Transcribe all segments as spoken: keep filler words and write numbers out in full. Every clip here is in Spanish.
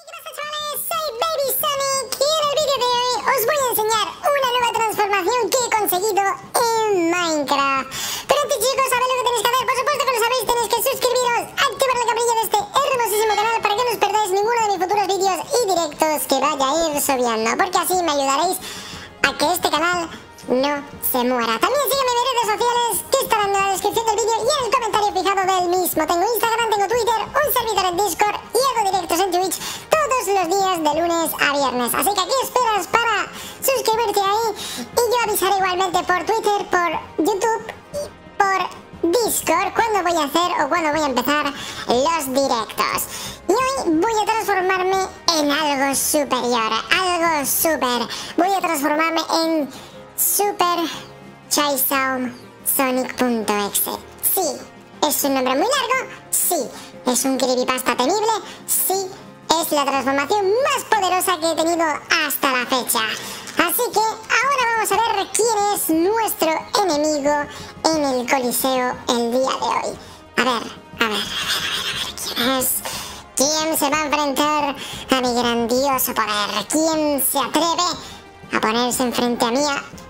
¿Qué pasa, chavales? Soy Baby Sonic y en el vídeo de hoy os voy a enseñar una nueva transformación que he conseguido en Minecraft. Pero antes, chicos, ¿sabéis lo que tenéis que hacer? Por supuesto que lo sabéis, tenéis que suscribiros, activar la campanilla de este hermosísimo canal para que no os perdáis ninguno de mis futuros vídeos y directos que vaya a ir subiendo, porque así me ayudaréis a que este canal no se muera. También sígueme en mis redes sociales que estarán en la descripción del vídeo y en el comentario fijado del mismo. Tengo Instagram, tengo Twitter, un servidor en Discord y hago directos en Twitch todos los días de lunes a viernes. Así que aquí esperas para suscribirte ahí y yo avisaré igualmente por Twitter, por YouTube y por Discord cuando voy a hacer o cuando voy a empezar los directos. Y hoy voy a transformarme en algo superior, algo super. Voy a transformarme en Super Chaisaum Sonic.exe. Sí, es un nombre muy largo. Sí, es un creepypasta temible. Sí, es la transformación más poderosa que he tenido hasta la fecha. Así que ahora vamos a ver quién es nuestro enemigo en el Coliseo el día de hoy. A ver, a ver, a ver, a ver, a ver quién es. ¿Quién se va a enfrentar a mi grandioso poder? ¿Quién se atreve a ponerse enfrente a mí?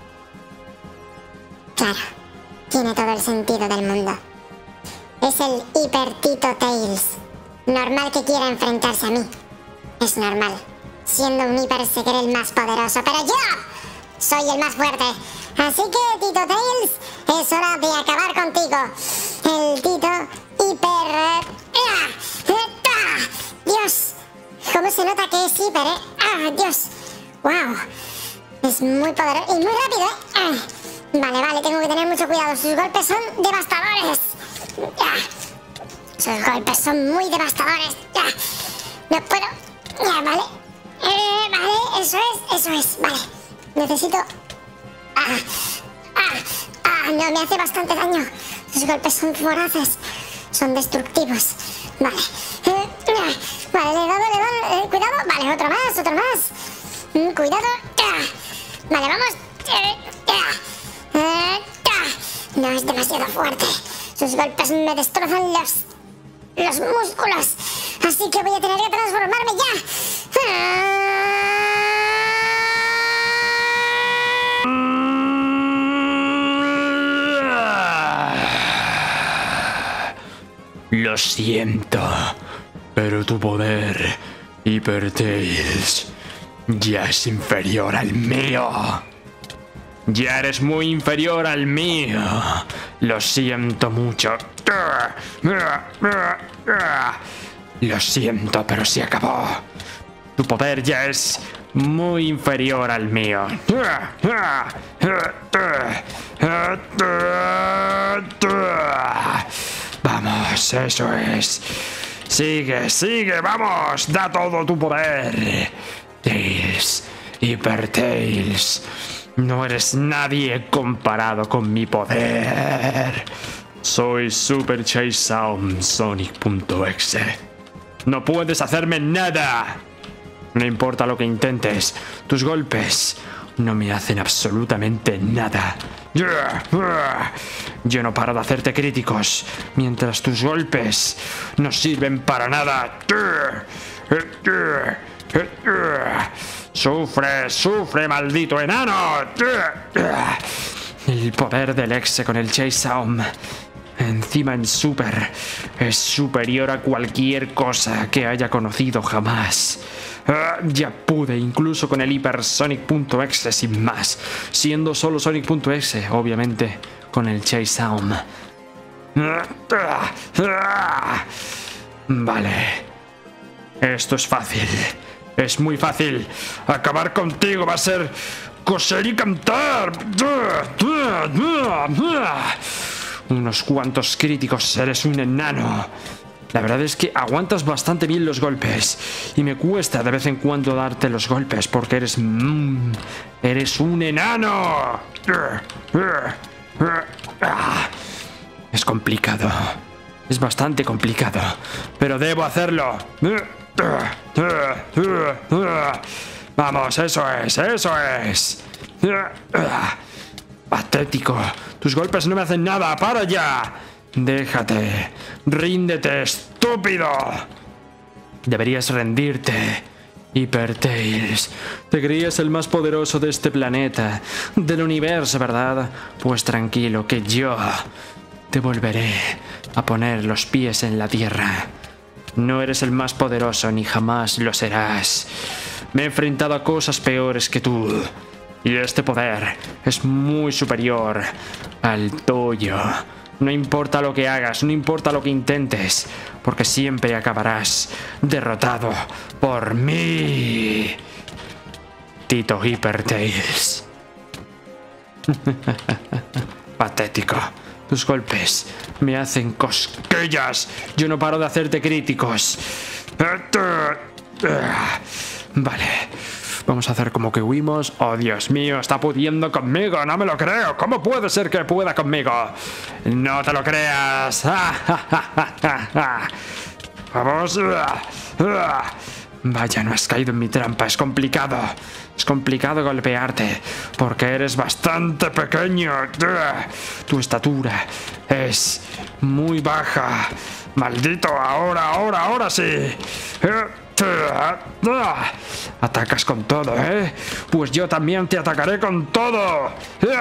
Claro, tiene todo el sentido del mundo. Es el Hyper Tito Tails. Normal que quiera enfrentarse a mí. Es normal. Siendo un Hyper se cree el más poderoso, pero yo soy el más fuerte. Así que, Tito Tails, es hora de acabar contigo. El Tito Hyper... ¡Dios! ¿Cómo se nota que es Hyper, eh? ¡Ah, Dios! ¡Wow! Es muy poderoso y muy rápido, eh. Vale, vale, tengo que tener mucho cuidado. Sus golpes son devastadores. Sus golpes son muy devastadores. No puedo. Ya, vale. Eh, vale, eso es, eso es. Vale. Necesito... Ah, ah, ah, no, me hace bastante daño. Sus golpes son voraces. Son destructivos. Vale. Eh, vale, le he dado, le he dado. Eh, cuidado. Vale, otro más, otro más. Mm, cuidado. Vale, vamos. Eh, No, es demasiado fuerte. Sus golpes me destrozan los, los músculos. Así que voy a tener que transformarme ya. Lo siento, pero tu poder, Hyper Tails, ya es inferior al mío. Ya eres muy inferior al mío. Lo siento mucho. Lo siento, pero se acabó. Tu poder ya es muy inferior al mío. Vamos, eso es. Sigue, sigue, vamos. Da todo tu poder. Tails, Hyper Tails. No eres nadie comparado con mi poder. Soy Super Chaisaum Sonic.exe. No puedes hacerme nada. No importa lo que intentes, tus golpes no me hacen absolutamente nada. Yo no paro de hacerte críticos, mientras tus golpes no sirven para nada. ¡Sufre, sufre, maldito enano! El poder del Exe con el Chaisaum, encima en Super, es superior a cualquier cosa que haya conocido jamás. Ya pude, incluso con el Hyper Sonic.exe sin más, siendo solo Sonic.exe, obviamente, con el Chaisaum. Vale, esto es fácil. Es muy fácil. Acabar contigo va a ser coser y cantar. Unos cuantos críticos. Eres un enano. La verdad es que aguantas bastante bien los golpes. Y me cuesta de vez en cuando darte los golpes porque eres... Mmm, eres un enano. Es complicado. Es bastante complicado. Pero debo hacerlo. Vamos, eso es, eso es. Patético. Tus golpes no me hacen nada. ¡Para ya! Déjate. Ríndete, estúpido. Deberías rendirte. Hypertails, te creías el más poderoso de este planeta, del universo, ¿verdad? Pues tranquilo, que yo te volveré a poner los pies en la tierra. No eres el más poderoso ni jamás lo serás. Me he enfrentado a cosas peores que tú. Y este poder es muy superior al tuyo. No importa lo que hagas, no importa lo que intentes, porque siempre acabarás derrotado por mí. Tito Hypertails. Patético. Tus golpes me hacen cosquillas. Yo no paro de hacerte críticos. Vale. Vamos a hacer como que huimos. Oh, Dios mío, está pudiendo conmigo. No me lo creo. ¿Cómo puede ser que pueda conmigo? No te lo creas. Vamos. Vaya, no has caído en mi trampa. Es complicado. Es complicado golpearte porque eres bastante pequeño. Tu estatura es muy baja. Maldito, ahora, ahora, ahora sí. Atacas con todo, ¿eh? Pues yo también te atacaré con todo.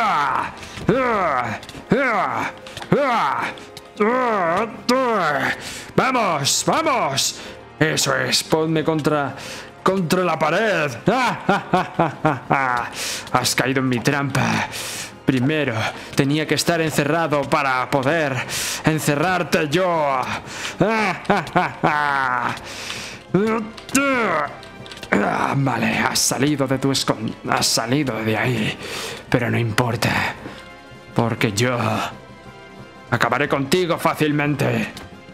Vamos, vamos. Eso es, ponme contra... contra la pared. Has caído en mi trampa. Primero tenía que estar encerrado para poder encerrarte yo. Vale, has salido de tu escon... has salido de ahí. Pero no importa, porque yo acabaré contigo fácilmente.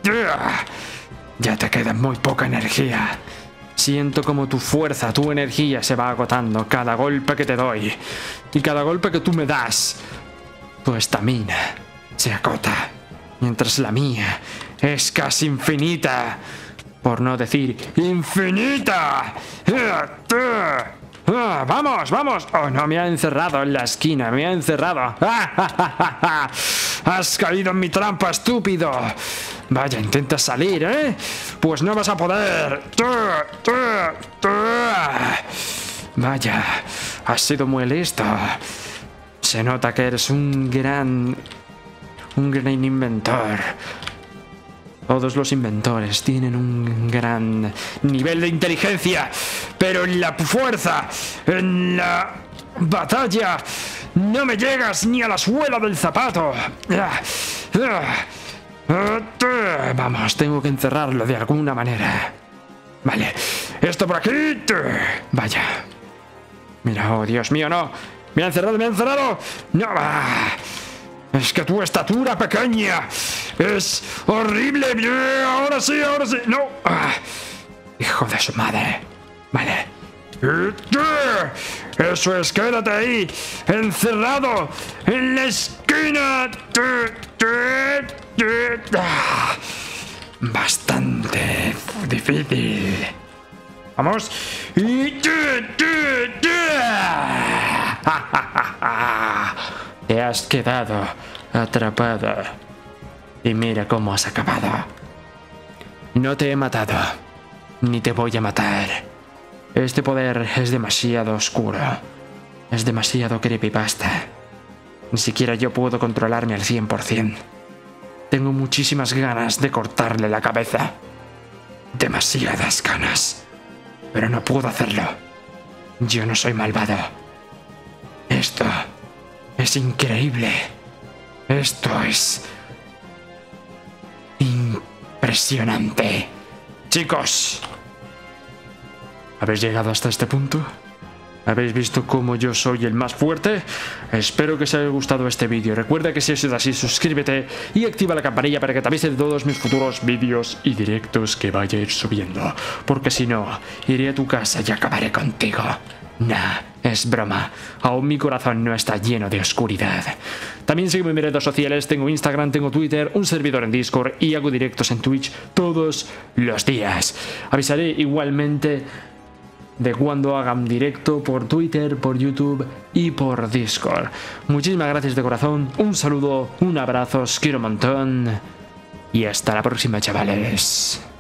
Ya te queda muy poca energía. Siento como tu fuerza, tu energía se va agotando cada golpe que te doy. Y cada golpe que tú me das, tu estamina se agota. Mientras la mía es casi infinita. Por no decir infinita. ¡Vamos, vamos! Oh, no, me ha encerrado en la esquina, me ha encerrado. Has caído en mi trampa, estúpido. Vaya, intenta salir, ¿eh? Pues no vas a poder. Vaya, has sido muy listo. Se nota que eres un gran... un gran inventor. Todos los inventores tienen un gran nivel de inteligencia, pero en la fuerza, en la batalla, no me llegas ni a la suela del zapato. Vamos, tengo que encerrarlo de alguna manera. Vale, esto por aquí. Vaya. Mira, oh Dios mío, no. Me ha encerrado, me ha encerrado. No, es que tu estatura pequeña es horrible. Ahora sí, ahora sí. No. Hijo de su madre. Vale. Eso es, quédate ahí, encerrado en la esquina. Bastante difícil. Vamos. Te has quedado atrapado. Y mira cómo has acabado. No te he matado, ni te voy a matar. Este poder es demasiado oscuro. Es demasiado creepypasta. Ni siquiera yo puedo controlarme al cien por cien. Tengo muchísimas ganas de cortarle la cabeza. Demasiadas ganas. Pero no puedo hacerlo. Yo no soy malvado. Esto es increíble. Esto es impresionante. Chicos, ¿habéis llegado hasta este punto? ¿Habéis visto cómo yo soy el más fuerte? Espero que os haya gustado este vídeo. Recuerda que si ha sido así, suscríbete y activa la campanilla para que te avise de todos mis futuros vídeos y directos que vaya a ir subiendo. Porque si no, iré a tu casa y acabaré contigo. Nah, es broma. Aún mi corazón no está lleno de oscuridad. También sígueme en mis redes sociales. Tengo Instagram, tengo Twitter, un servidor en Discord y hago directos en Twitch todos los días. Avisaré igualmente de cuando haga un directo por Twitter, por YouTube y por Discord. Muchísimas gracias de corazón. Un saludo, un abrazo, os quiero un montón. Y hasta la próxima, chavales.